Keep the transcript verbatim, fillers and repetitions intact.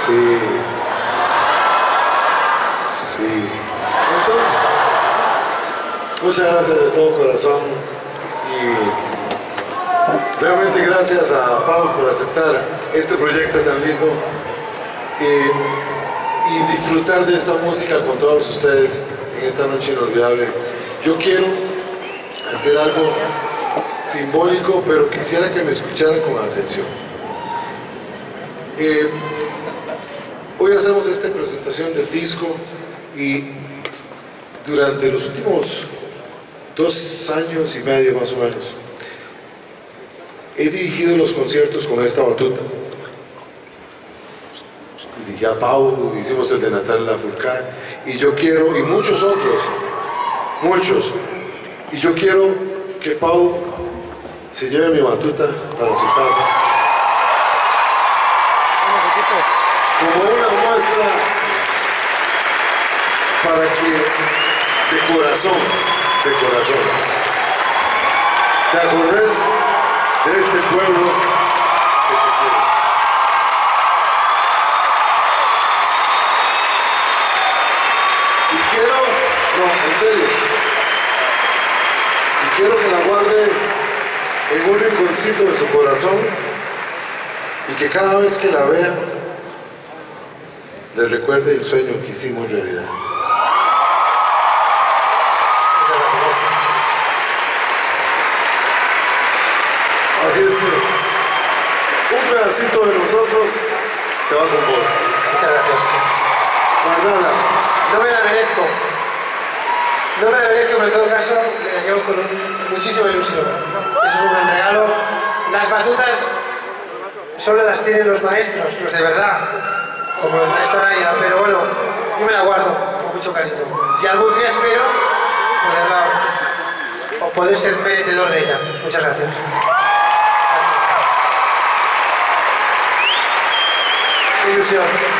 Sí. Sí. Entonces, muchas gracias de todo corazón y realmente gracias a Pau por aceptar este proyecto tan lindo y, y disfrutar de esta música con todos ustedes en esta noche inolvidable. Yo quiero hacer algo simbólico, pero quisiera que me escucharan con atención. Eh, hoy hacemos esta presentación del disco y durante los últimos dos años y medio más o menos he dirigido los conciertos con esta batuta. Y dije a Pau, hicimos el de Natalia Lafourcade y yo quiero, y muchos otros, muchos, y yo quiero que Pau se lleve mi batuta para su casa como una muestra para que de corazón, de corazón, te acordes de este pueblo que te quiere. Y quiero, no, en serio, y quiero que la guarde en un rinconcito de su corazón y que cada vez que la vea le recuerde el sueño que hicimos realidad. Así es que un pedacito de nosotros se va con vos. Muchas gracias. Guardala. No me la merezco. No me la merezco, pero en todo caso me la llevo con un, muchísima ilusión. Eso es un buen regalo. Las batutas solo las tienen los maestros, los de verdad, como el maestro Araya, pero bueno, yo me la guardo con mucho cariño. Y algún día espero poderla, o poder ser merecedor de ella. Muchas gracias. Qué ilusión.